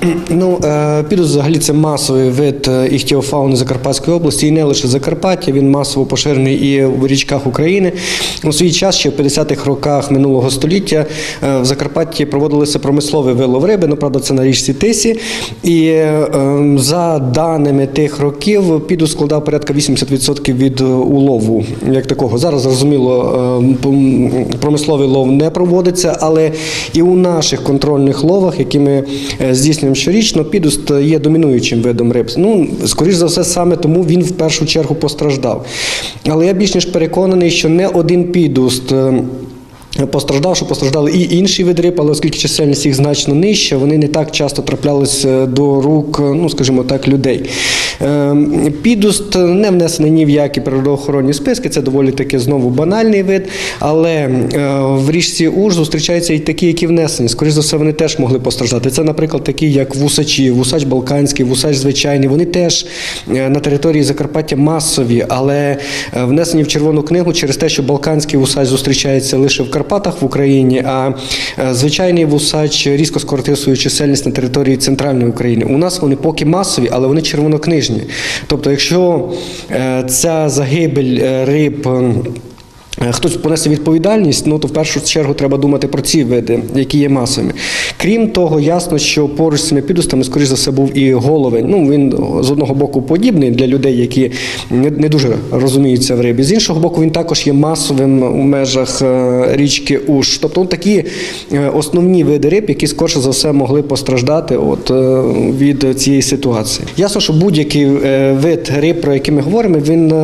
Підус взагалі це масовий вид іхтіофауни Закарпатської області, і не лише Закарпаття, він масово поширений і в річках України. У свій час, ще в 50-х роках минулого століття, в Закарпатті проводилися промисловий вилов риби, правда, це на річці Тисі, і за даними тих років підус складав порядка 80% від улову, як такого. Зараз, зрозуміло, промисловий лов не проводиться, але і у наших контрольних ловах, які ми здійснюємо щорічно, підус є домінуючим видом риб. Скоріш за все, саме тому він в першу чергу постраждав. Але я більш ніж переконаний, що не один підус постраждав, що постраждали і інші види риб, але оскільки чисельність їх значно нижча, вони не так часто траплялись до рук, скажімо так, людей. Підус не внесений ні в які природоохоронні списки, це доволі таки знову банальний вид, але в річці Уж зустрічаються і такі, які внесені. Скоріше за все, вони теж могли постраждати. Це, наприклад, такі, як вусачі, вусач балканський, вусач звичайний. Вони теж на території Закарпаття масові, але внесені в Червону книгу через те, що балканський вусач зустрічається лише в Карпатах в Україні, а звичайний вусач різко скоротив свою чисельність на території центральної України. У нас вони поки масові, але вони червонокнижні. Тобто, якщо ця загибель риб хтось понесе відповідальність, то в першу чергу треба думати про ці види, які є масовими. Крім того, ясно, що поруч з цими підустами, скоріш за все, був і головень. Він з одного боку подібний для людей, які не дуже розуміються в рибі. З іншого боку, він також є масовим у межах річки Уж. Тобто такі основні види риб, які скорше за все могли постраждати від цієї ситуації. Ясно, що будь-який вид риб, про який ми говоримо, він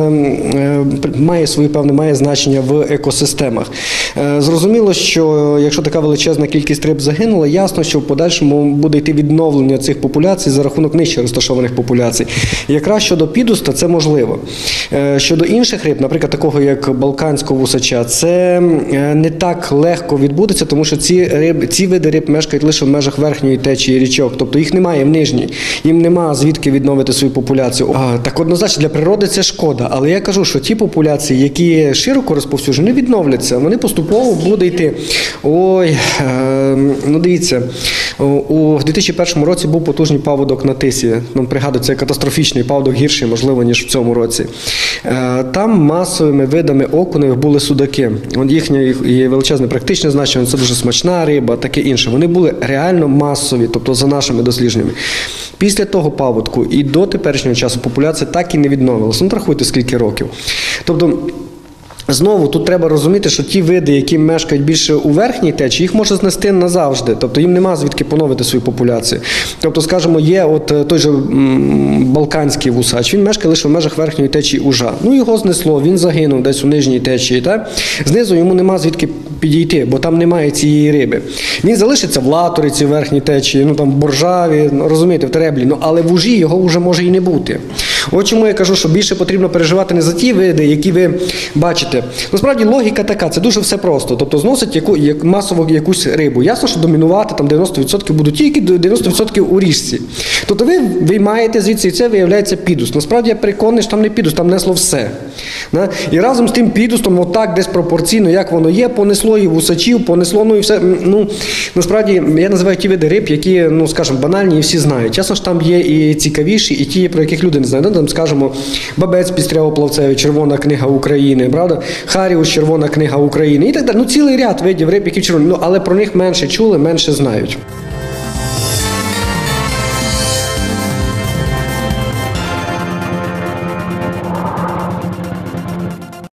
має значення в екосистемах. Зрозуміло, що якщо така величезна кількість риб загинула, ясно, що в подальшому буде йти відновлення цих популяцій за рахунок нижче розташованих популяцій. І якраз щодо підуста це можливо. Щодо інших риб, наприклад, такого як балканського вусача, це не так легко відбудеться, тому що ці види риб мешкають лише в межах верхньої течії річок, тобто їх немає в нижній, їм нема звідки відновити свою популяцію. Так однозначно для природи це шкода, але я кажу, що ті популяції, які широко розповсюджені, не відновляться, вони поступово будуть йти. Дивіться, у 2001 році був потужний паводок на Тисі. Пригадується, катастрофічний паводок, гірший, можливо, ніж в цьому році. Там масовими видами окунів були судаки. Їхнє є величезне практичне значення, це дуже смачна риба, таке інше. Вони були реально масові, тобто за нашими дослідженнями. Після того паводку і до теперішнього часу популяція так і не відновилася. Рахуйте, скільки років. Тобто, знову, тут треба розуміти, що ті види, які мешкають більше у верхній течії, їх може знести назавжди. Тобто їм нема звідки поновити свою популяцію. Тобто, скажімо, є той же балканський вусач, він мешкає лише в межах верхньої течії Ужа. Його знесло, він загинув десь у нижній течії. Знизу йому нема звідки підійти, бо там немає цієї риби. Він залишиться в Латориці, в верхній течії, в Боржаві, розумієте, в Тереблі, але в Ужі його вже може і не бути. От чому я кажу, що більше потрібно переживати не за ті види, які ви бачите. Насправді логіка така, це дуже все просто. Тобто зносить масово якусь рибу. Ясно, що домінувати там 90% будуть тільки 90% у річці. Тобто ви виймаєте звідси, і це виявляється підус. Насправді я переконаний, що там не підус, там несло все. І разом з тим підустом, отак десь пропорційно, як воно є, понесло і вусачів, понесло, і все. Насправді я називаю ті види риб, які, скажімо, банальні і всі знають. Ясно, що там є і цікавіші, і ті, про яких люди не знають. Там, скажімо, бабець пістряво-плавцевий, Червона книга України, правда? Харіус, Червона книга України і так далі. Цілий ряд видів риб, які червоні, але про них менше чули, менше знають.